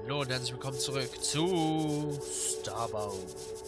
Hallo und herzlich willkommen zurück zu Starbound.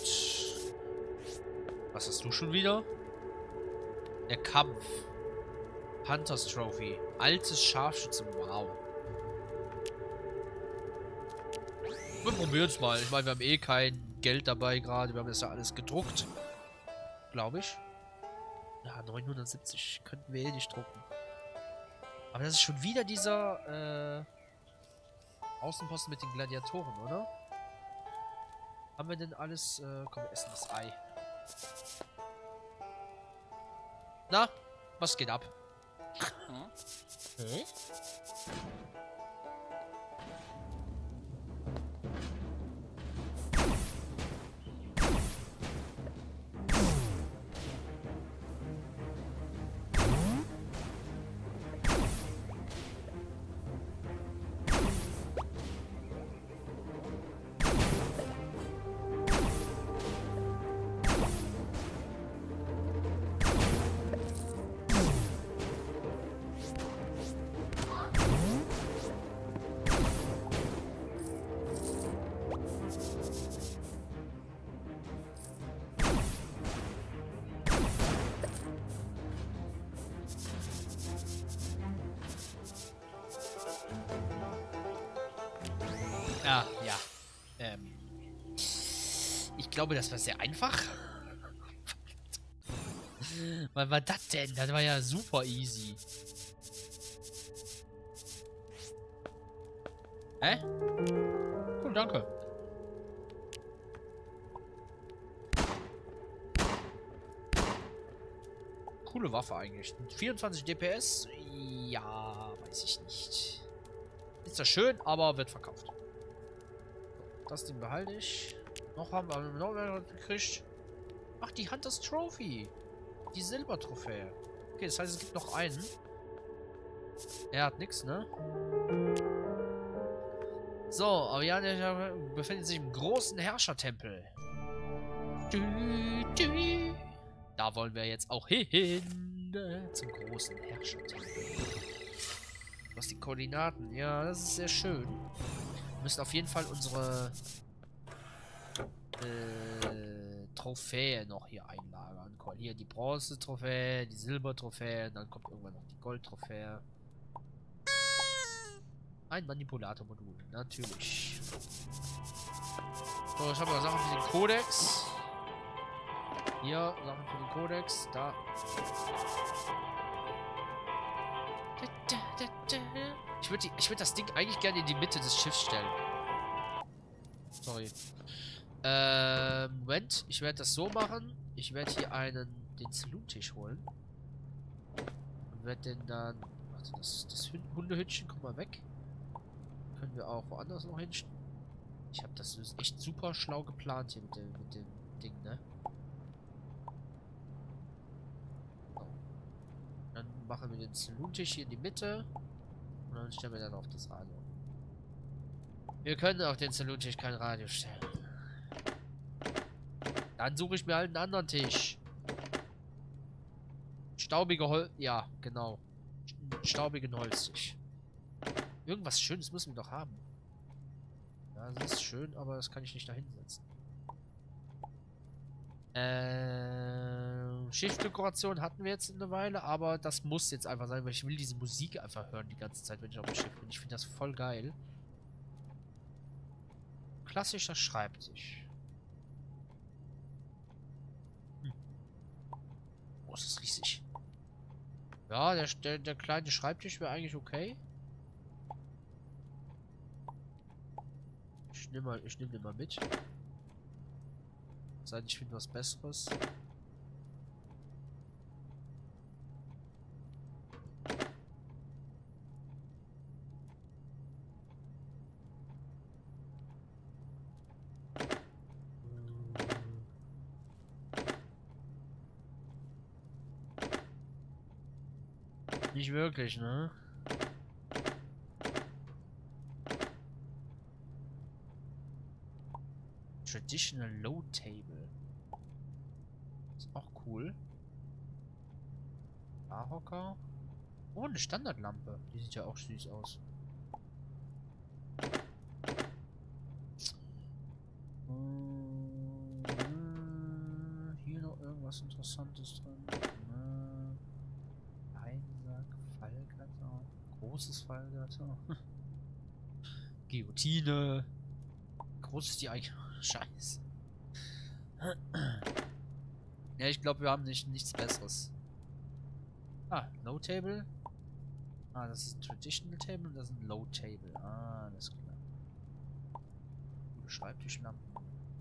Was hast du schon wieder? Der Kampf. Hunters Trophy. Altes Scharfschützen. Wow. Wir probieren es mal. Ich meine, wir haben eh kein Geld dabei gerade. Wir haben das ja alles gedruckt. Glaube ich. Ja, 970 könnten wir eh nicht drucken. Aber das ist schon wieder dieser Außenposten mit den Gladiatoren, oder? Haben wir denn alles? Komm, wir essen das Ei. Na, was geht ab? Hm? Ah, ja. Ich glaube, das war sehr einfach. Was war das denn? Das war ja super easy. Hä? Cool, danke. Coole Waffe eigentlich. 24 DPS? Ja, weiß ich nicht. Ist das schön, aber wird verkauft. Das Ding behalte ich. Noch haben wir noch mehr gekriegt. Ach, die Hunters Trophy. Die Silbertrophäe. Okay, das heißt, es gibt noch einen. Er hat nichts, ne? So, Ariane befindet sich im großen Herrschertempel. Da wollen wir jetzt auch hin. Zum großen Herrschertempel. Was die Koordinaten? Ja, das ist sehr schön. Wir müssen auf jeden Fall unsere Trophäe noch hier einlagern. Hier die Bronze-Trophäe, die Silber-Trophäe, dann kommt irgendwann noch die Gold-Trophäe. Ein Manipulator-Modul, natürlich. So, ich habe noch Sachen für den Kodex. Hier, Sachen für den Kodex. Da. Ich würde das Ding eigentlich gerne in die Mitte des Schiffs stellen. Sorry. Moment. Ich werde das so machen. Ich werde hier den Saloon-Tisch holen. Und werde den dann... Warte, das Hundehütchen, komm mal weg. Können wir auch woanders noch hinstellen. Ich habe das echt super schlau geplant hier mit dem Ding, ne? So. Dann machen wir den Saloon-Tisch hier in die Mitte. Und dann stellen wir dann auf das Radio. Wir können auf den Saloon-Tisch kein Radio stellen. Dann suche ich mir halt einen anderen Tisch. Staubige Holz... Ja, genau. Staubigen Holztisch. Irgendwas Schönes müssen wir doch haben. Ja, das ist schön, aber das kann ich nicht da hinsetzen. Schiffdekoration hatten wir jetzt eine Weile, aber das muss jetzt einfach sein, weil ich will diese Musik einfach hören die ganze Zeit, wenn ich auf dem Schiff bin. Ich finde das voll geil. Klassischer Schreibtisch. Oh, ist das riesig. Ja, der kleine Schreibtisch wäre eigentlich okay. Ich nehm den mal mit. Sei denn, ich finde was Besseres. Nicht wirklich, ne? Traditional Low Table. Ist auch cool. Barhocker. Oh, eine Standardlampe. Die sieht ja auch süß aus. was Interessantes drin? Einsack, Fallgatter, großes Fallgatter. Guillotine. Groß ist die eigentlich. Scheiße. Ja, ich glaube, wir haben nichts Besseres. Ah, Low Table. Ah, das ist ein Traditional Table und das ist ein Low Table. Ah, alles klar. Gute Schreibtischlampen.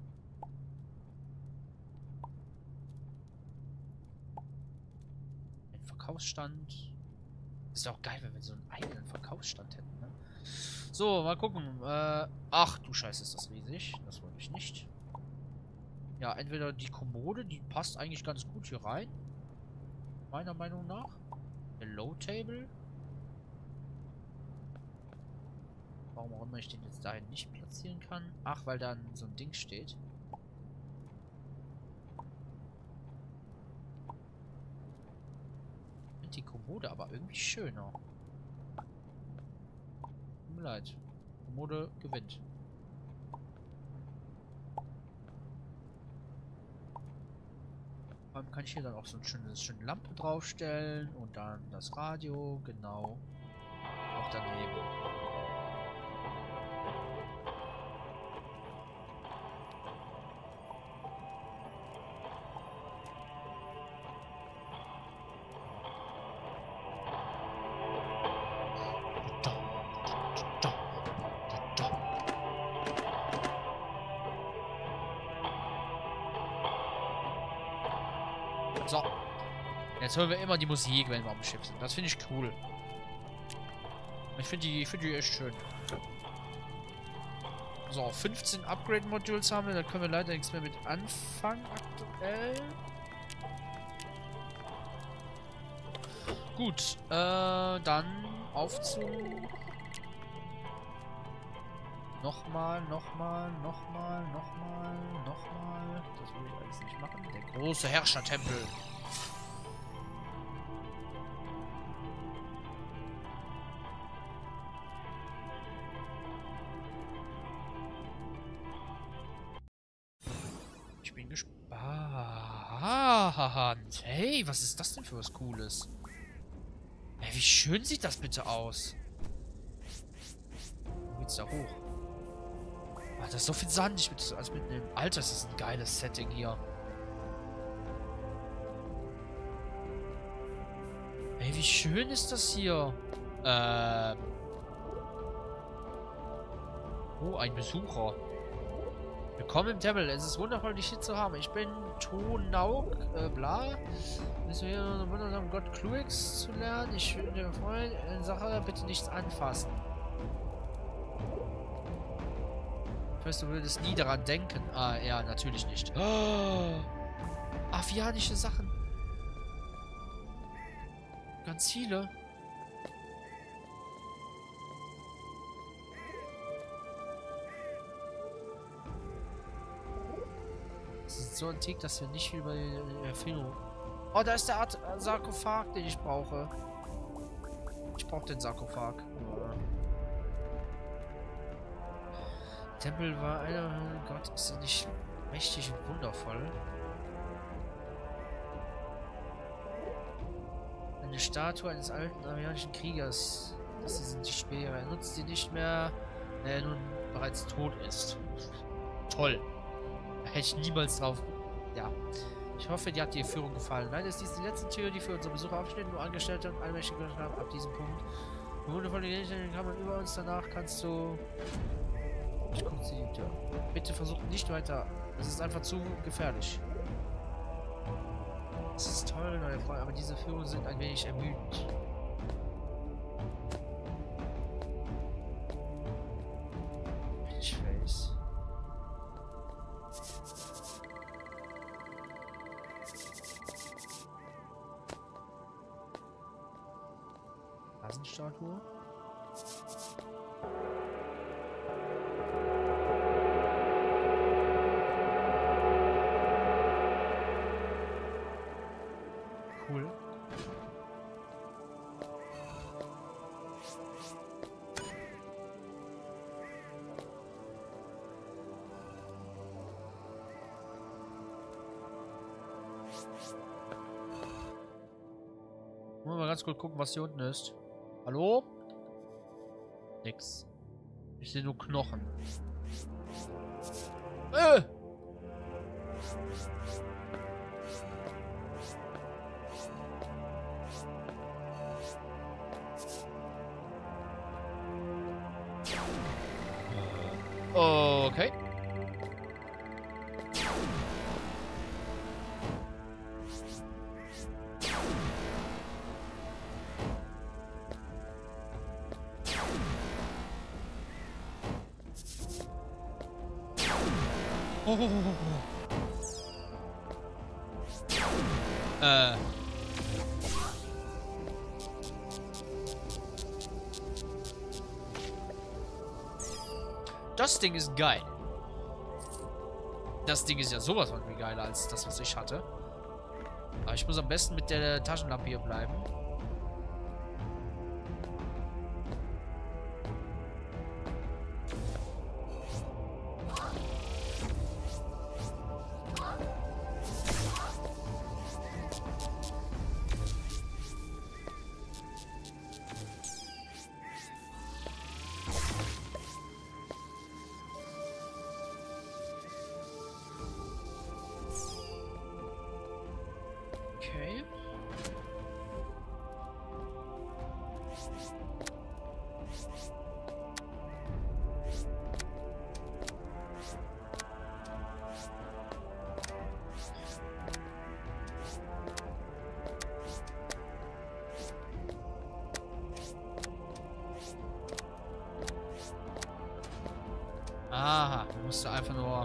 Ein Verkaufsstand. Ist ja auch geil, wenn wir so einen eigenen Verkaufsstand hätten, ne? So, mal gucken. Ach du Scheiße, ist das riesig. Das wollte ich nicht. Ja, entweder die Kommode, die passt eigentlich ganz gut hier rein. Meiner Meinung nach. Der Low Table. Warum auch immer ich den jetzt dahin nicht platzieren kann. Ach, weil da so ein Ding steht. Ich finde die Kommode aber irgendwie schöner. Tut mir leid. Kommode gewinnt. Vor allem kann ich hier dann auch so eine schöne Lampe draufstellen und dann das Radio, genau. Auch daneben. So. Jetzt hören wir immer die Musik, wenn wir am Schiff sind. Das finde ich cool. Ich finde die echt schön. So, 15 Upgrade-Modules haben wir. Da können wir leider nichts mehr mit anfangen aktuell. Gut, dann Aufzug. Nochmal. Das will ich alles nicht machen. Der große Herrschertempel. Ich bin gespannt. Hey, was ist das denn für was Cooles? Hey, wie schön sieht das bitte aus? Wo geht's da hoch? Ah, da ist so viel Sand. Ich will das alles mitnehmen. Alter, das ist ein geiles Setting hier. Ey, wie schön ist das hier? Oh, ein Besucher. Willkommen im Tempel. Es ist wundervoll, dich hier zu haben. Ich bin Tonauk, bla. Bist du hier, um den wundersamen Gott Kluix zu lernen? Ich bin dir Freund. In Sache bitte nichts anfassen. Ich weiß, du würdest nie daran denken. Ah, ja, natürlich nicht. Oh, avianische Sachen. Ganz viele. Das ist so antik, dass wir nicht über die Erfindung... Oh, da ist der Art Sarkophag, den ich brauche. Ich brauche den Sarkophag. Tempel war einer... Gott, ist er nicht mächtig und wundervoll? Eine Statue eines alten arianischen Kriegers. Das sind die Speere. Er nutzt sie nicht mehr, da er nun bereits tot ist. Toll. Da hätte ich niemals drauf... Ja. Ich hoffe, dir hat die Führung gefallen. Leider ist dies die letzte Tür, die für unsere Besucher aufsteht. Nur Angestellte und Allmächtige haben ab diesem Punkt. Wundervolle Gegenstände kann man über uns. Danach kannst du... Ich gucke sie die Tür. Bitte versuch nicht weiter. Es ist einfach zu gefährlich. Das ist toll, neue Freunde, aber diese Führungen sind ein wenig ermüdend. Face. Hasenstatue. Cool. Mal ganz kurz gucken, was hier unten ist. Hallo? Nix. Ich sehe nur Knochen. Okay. Das Ding ist geil. Das Ding ist ja sowas von viel geiler als das, was ich hatte. Aber ich muss am besten mit der Taschenlampe hier bleiben. Okay. Aha, musste einfach nur...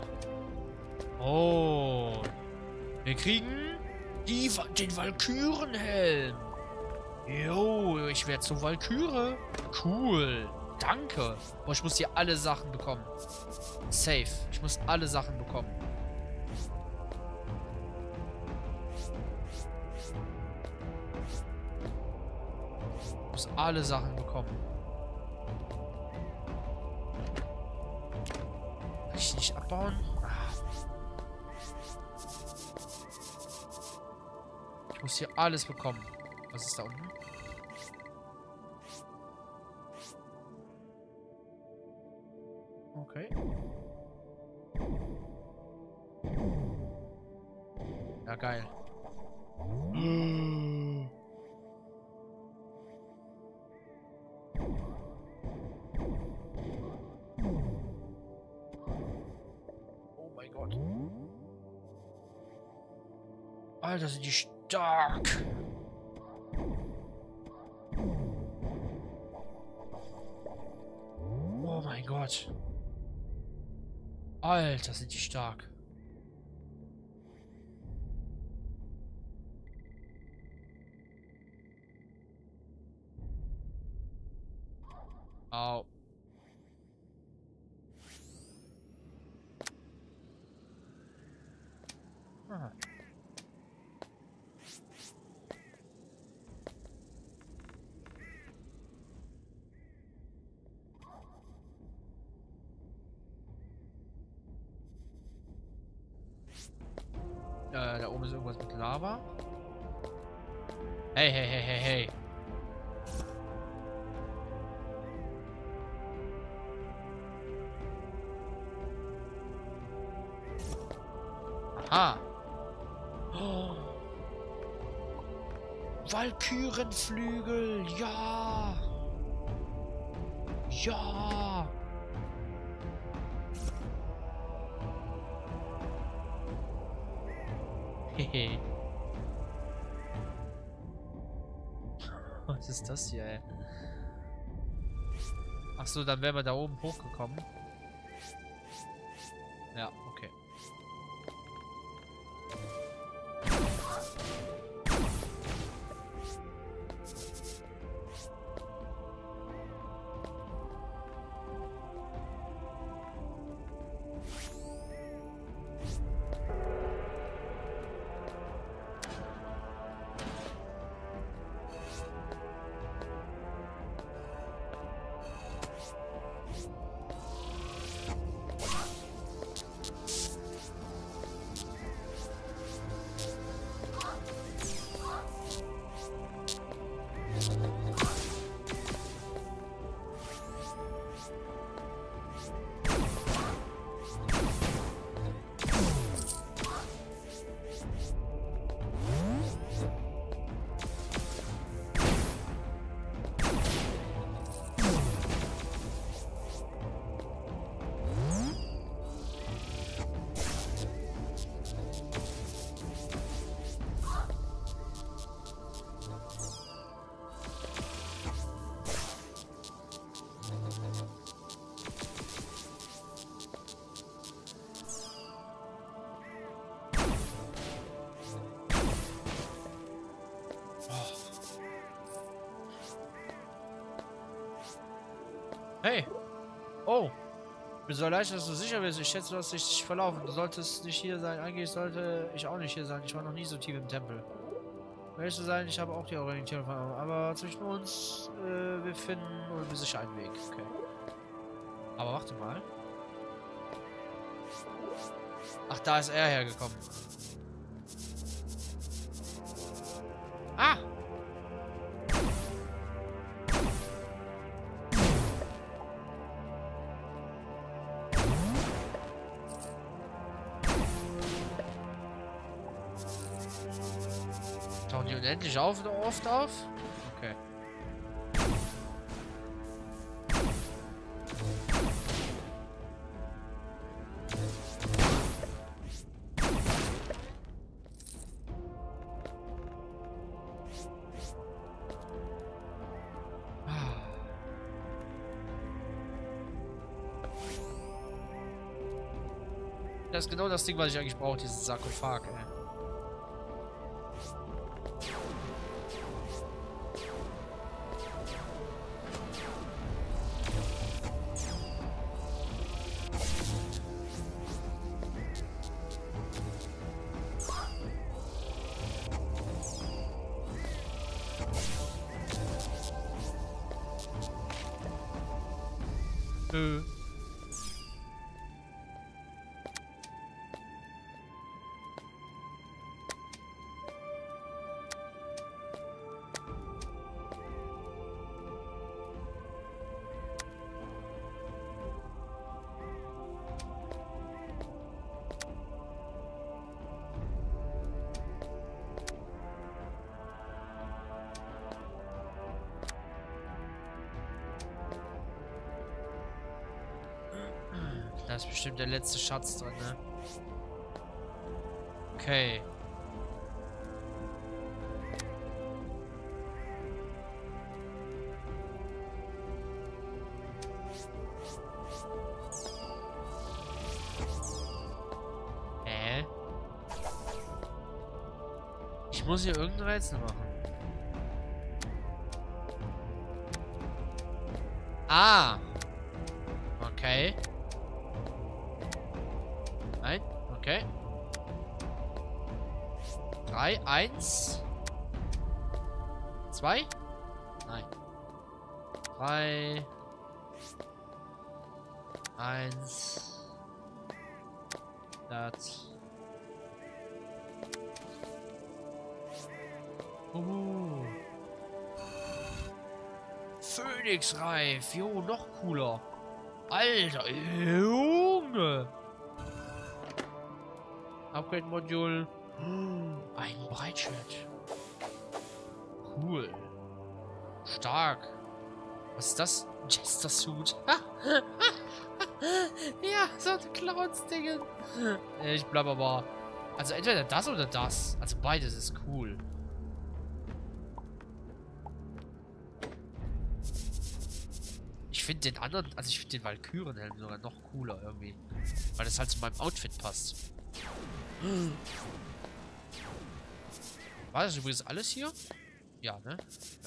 Oh. Wir kriegen den Walkürenhelm. Jo, ich werde zur Walküre. Cool. Danke. Boah, ich muss hier alle Sachen bekommen. Safe. Ich muss alle Sachen bekommen. Ich muss alle Sachen bekommen. Kann ich nicht abbauen? Ich muss hier alles bekommen. Was ist da unten? Okay. Ja, geil. Oh mein Gott. Alter, sind die stark. Oh mein Gott. Alter, sind die stark. Au. Ah. Da oben ist irgendwas mit Lava. Hey, hey, hey, hey, hey. Aha. Oh. Walkürenflügel, ja. Ja. Hehe. Was ist das hier, ey? Achso, dann wären wir da oben hochgekommen. Ja, okay. Oh! Ich bin so erleichtert, dass du sicher bist. Ich schätze, du hast dich verlaufen. Du solltest nicht hier sein. Eigentlich sollte ich auch nicht hier sein. Ich war noch nie so tief im Tempel. Um ehrlich zu sein, ich habe auch die Orientierung verloren. Aber zwischen uns, wir finden sicher einen Weg. Okay. Aber warte mal. Ach, da ist er hergekommen. Ah! Tauchen die unendlich oft auf? Okay. Das ist genau das Ding, was ich eigentlich brauche, dieses Sarkophag, ey. Da ist bestimmt der letzte Schatz drin, ne? Okay. Ich muss hier irgendein Rätsel machen. Ah! Okay. Nein, okay. 3, 1. 2? Nein. 3. 1. Das. Phönixreif. Jo, noch cooler. Alter, Junge. Upgrade-Modul. Ein Breitschwert. Cool. Stark. Was ist das? Jester-Suit. Ja, so ein Clowns-Ding. Ich bleib aber... Also entweder das oder das. Also beides ist cool. Ich finde den anderen... Also ich finde den Valkyrenhelm sogar noch cooler irgendwie. Weil das halt zu meinem Outfit passt. War das übrigens alles hier? Ja, ne? Ja.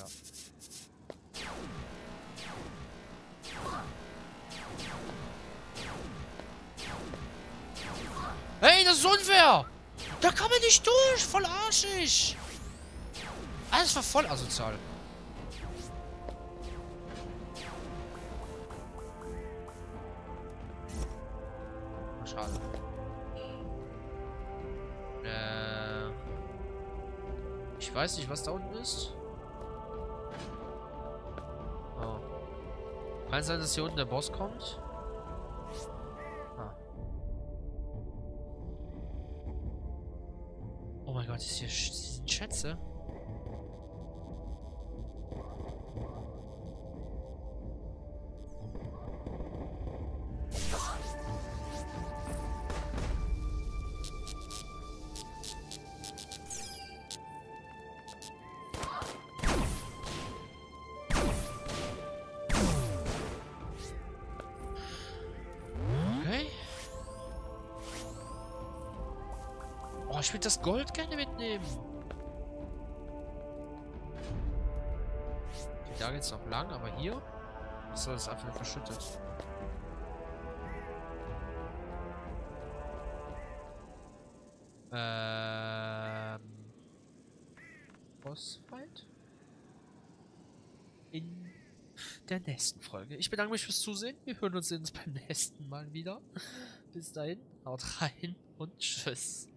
Hey, das ist unfair! Da kann man nicht durch! Voll arschig! Ah, das war voll asozial. Schade. Ich weiß nicht, was da unten ist. Oh. Kann sein, dass hier unten der Boss kommt? Ah. Oh mein Gott, ist hier sind Schätze? Oh, ich würde das Gold gerne mitnehmen. Da geht's noch lang, aber hier ist das einfach nur verschüttet. Ähm. Bossfight? In der nächsten Folge. Ich bedanke mich fürs Zusehen. Wir hören uns beim nächsten Mal wieder. Bis dahin, haut rein und tschüss.